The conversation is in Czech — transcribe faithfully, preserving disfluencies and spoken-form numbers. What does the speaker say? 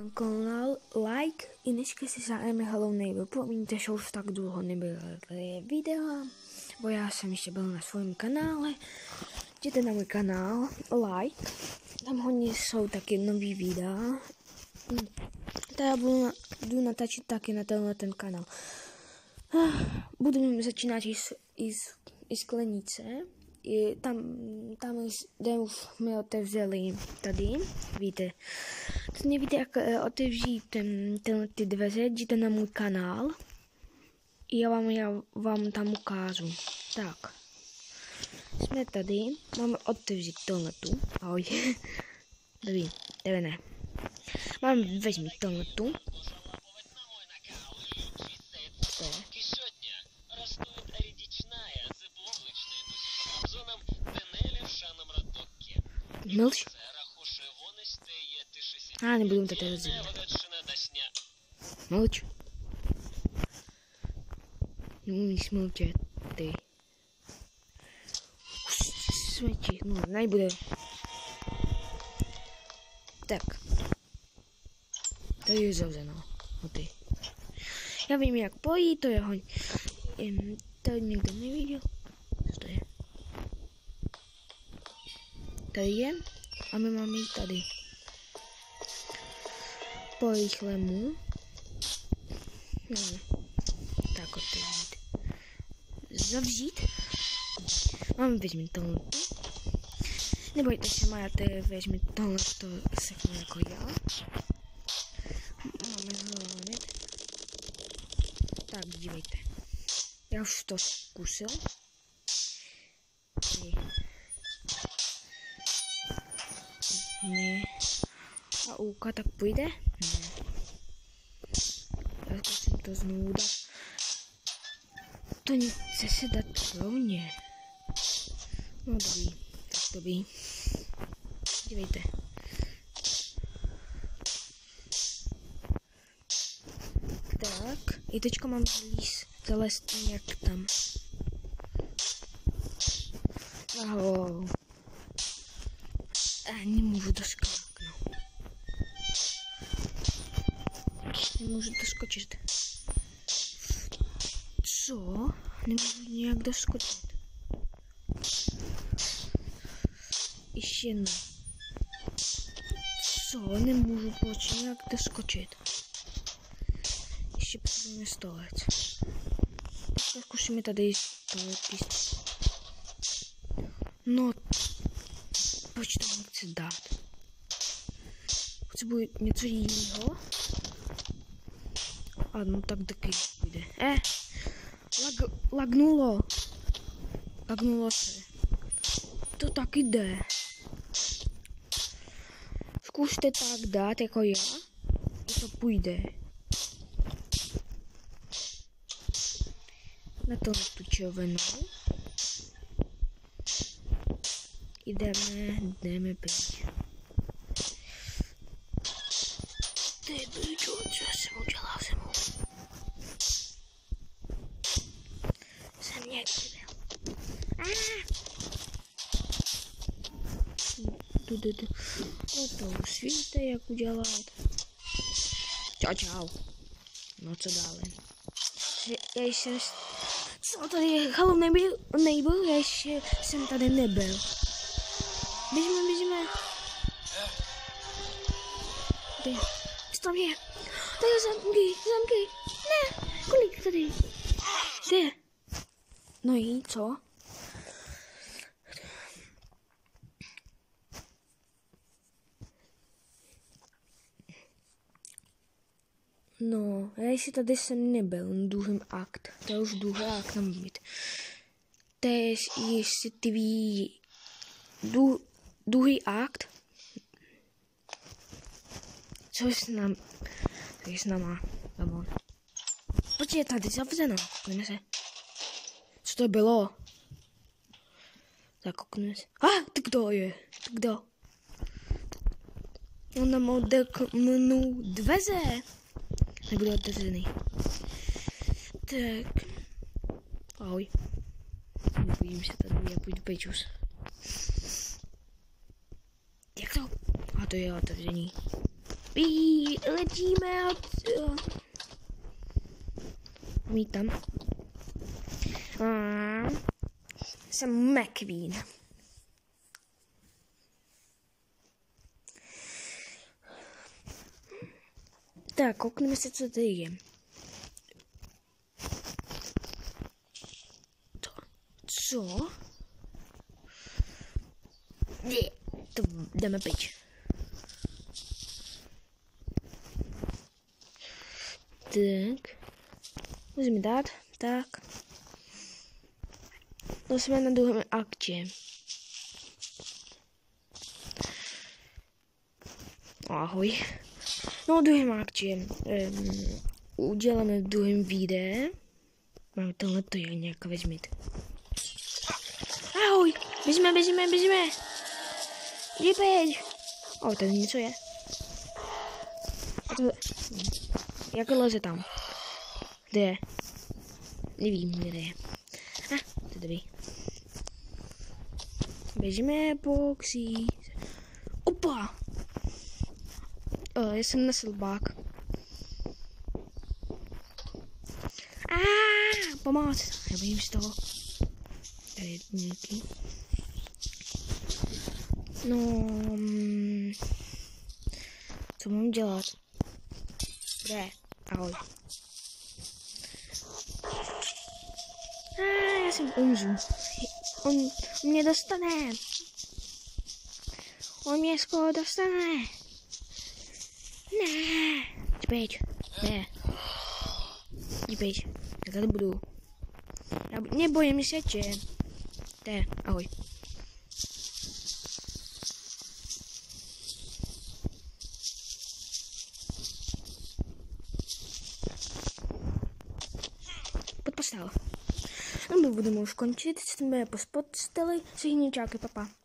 Kanál, like i dneška si zájeme Hello Neighbor. Promiňte, že už tak dlouho nebylo videa, bo já jsem ještě byl na svém kanále. Jděte na můj kanál, like, tam hodně jsou taky nový videa. Teda budu, na, budu natáčet taky na tenhle ten kanál. Budu začínat i z, i z, i z Klenice. I tam, tam kde už jsme otevřeli tady, víte. To nevíte, jak otevřít ten, ten, ty dveře, jděte na můj kanál. Já vám, já vám tam ukážu. Tak. Jsme tady, máme otevřít tohletu. Ahoj. Dobrý, tebe ne. Máme vezmi tohletu. Mlč. A, nebudu to teraz říct. Mlč. Neumíš mlčet, ty. Svědčí, no, nebude. Tak. Tady je zavřeno. No ty. Já vím, jak pojí, to je hoň. Tady někdo neviděl. Co to je? Tady je. A my máme jít tady. Po rychlému. No. Tak otevřít. Zavřít. Máme vezmi tohle. Nebojte se, máte vezmi tohle seknu jako já. Máme hlavně. Tak, dívejte. Já už to zkusil. Ne. A úka tak půjde? Ne. Já zkusím to znovu dát. To nechce se dát rovně. No dobrý, tak dobrý. Dívejte. Tak, i teďka mám zlíz, zalézt nějak tam. Ahoj. A nemůžu doskaknout. Nemůžu doskočit. Co? Nemůžu nějak doskočit. Ještě jedno. Co? Nemůžu počít nějak doskočit. Ještě potřebujeme stolec. Tak zkusíme tady stolec. No. Proč to nechci dát? Potřebuji něco jiného. A no tak taky půjde. Eh! Lag, lagnulo. Lagnulo se. To taky jde. Zkuste tak dát jako já. To půjde. Na to tu červenou. Jdeme, jdeme pryč. Ty bičo, co jsem udělal se mnou? Jsem někdy byl. Tu, tu, tu. O to už víte, jak udělat. Čau, čau. No co dále? Já jsem... Co tady je? Hello Neighbor, neighbor? Já ještě jsem tady nebyl. Běžíme, běžíme. Kde? Co tam je? Tady zamky, zamky. Ne, kolik tady? Kde? No i co? No, já ještě tady jsem nebyl, druhým akt. To je už druhý akt na být. To je ještě ty ví... Du, druhý akt. Co je s nám? Co je s náma? Damon. Proč je tady zavřeno? Pojďme se. Co to bylo? Tak koukneme se. A, ah, tak kdo je? Tak kdo? On nám odekmnul dveře. Nebude otevřený. Tak. Ahoj. Nepojím se tady, já půjdu pečus. Jak to? A to je otevření. Ví, letíme od... Mít tam. A, jsem McQueen. Tak, koukneme se, co tady je. To, co? Je, to jdeme pryč. Tak. Můžeme dát, tak. To jsme na druhém aktě. Ahoj. No, druhým aktě. Um, uděláme v druhém videu. Máme tohle to je nějak vezmít. Ahoj. Běžíme, běžíme, běžíme. Jdi pryč. O, tady něco je. A to... Jak leze tam? Kde je? Nevím, kde je. Ah, to je. Běžíme po ksí. Opa! O, já jsem nesl bák. Ah, pomoc! Já bojím z toho. Tady je díky. No... Mm, co mám dělat? Kde? Ahoj. Ah, já jsem umřu. On, on mě dostane. On mě skoro dostane. Ne. Jdi pryč. Ne. Jdi pryč. Já tady budu. Já nebojím se tě. Te, ahoj. Pod postel. No, budeme už končit. Jsme po posteli. Všichni čáky, papa.